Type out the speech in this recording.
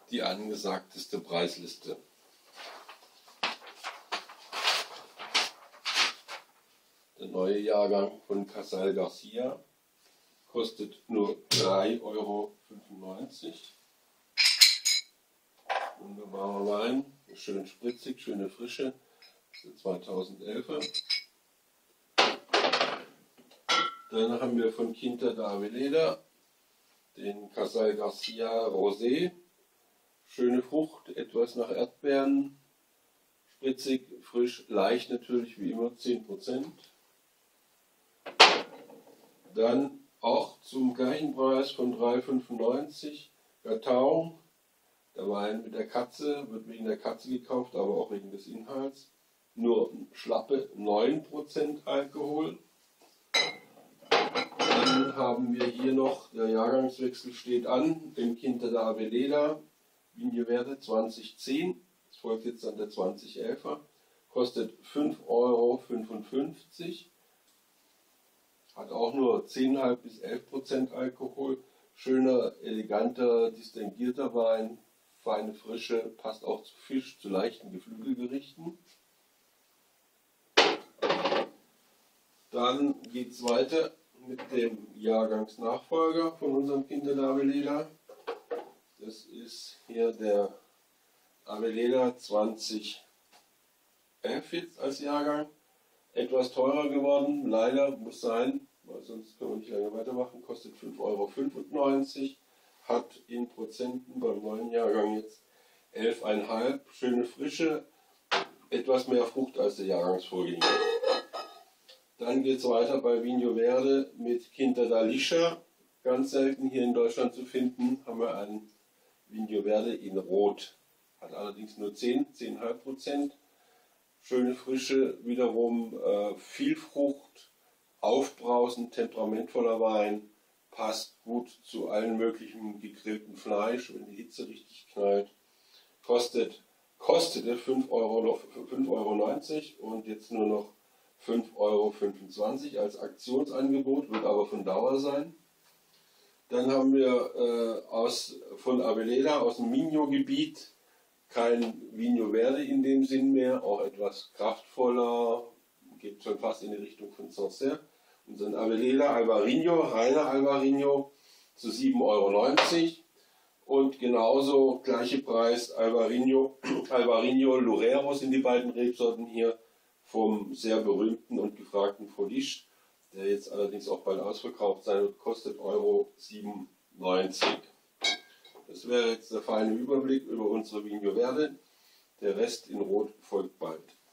die angesagteste Preisliste. Der neue Jahrgang von Casal Garcia kostet nur 3,95 Euro. Wunderbarer Wein, schön spritzig, schöne Frische, 2011er. Dann haben wir von Quinta de Aveleda den Casal Garcia Rosé. Schöne Frucht, etwas nach Erdbeeren, spritzig, frisch, leicht natürlich wie immer, 10%. Dann auch zum gleichen Preis von 3,95 Gatau. Der Wein mit der Katze wird wegen der Katze gekauft, aber auch wegen des Inhalts. Nur schlappe 9% Alkohol. Dann haben wir hier noch, der Jahrgangswechsel steht an, den Quinta de Aveleda, Viña Verde 2010. Es folgt jetzt dann der 2011er. Kostet 5,55 Euro. Hat auch nur 10,5 bis 11% Alkohol. Schöner, eleganter, distinguierter Wein. Feine Frische, passt auch zu Fisch, zu leichten Geflügelgerichten. Dann geht es weiter mit dem Jahrgangsnachfolger von unserem Quinta de Aveleda. Das ist hier der Aveleda 2011 jetzt als Jahrgang. Etwas teurer geworden, leider muss sein, weil sonst können wir nicht lange weitermachen. Kostet 5,95 Euro. Hat in Prozenten beim neuen Jahrgang jetzt 11,5. Schöne Frische, etwas mehr Frucht als der Jahrgangsvorgänger. Dann geht es weiter bei Viña Verde mit Quinta de Alicia. Ganz selten hier in Deutschland zu finden, haben wir einen Viña Verde in Rot. Hat allerdings nur 10,5%. Schöne Frische, wiederum viel Frucht, aufbrausend, temperamentvoller Wein. Passt gut zu allen möglichen gegrillten Fleisch, wenn die Hitze richtig knallt. Kostete 5,90 Euro und jetzt nur noch 5,25 Euro als Aktionsangebot, wird aber von Dauer sein. Dann haben wir von Aveleda aus dem Minho-Gebiet kein Viña Verde in dem Sinn mehr, auch etwas kraftvoller, geht schon fast in die Richtung von Sancerre. Unseren Aveleda Albarino, reiner Albarino zu 7,90 Euro. Und genauso gleiche Preis Albarino Loureiro sind die beiden Rebsorten hier vom sehr berühmten und gefragten Foliche, der jetzt allerdings auch bald ausverkauft sein wird, kostet Euro 97. Das wäre jetzt der feine Überblick über unsere Viña Verde. Der Rest in Rot folgt bald.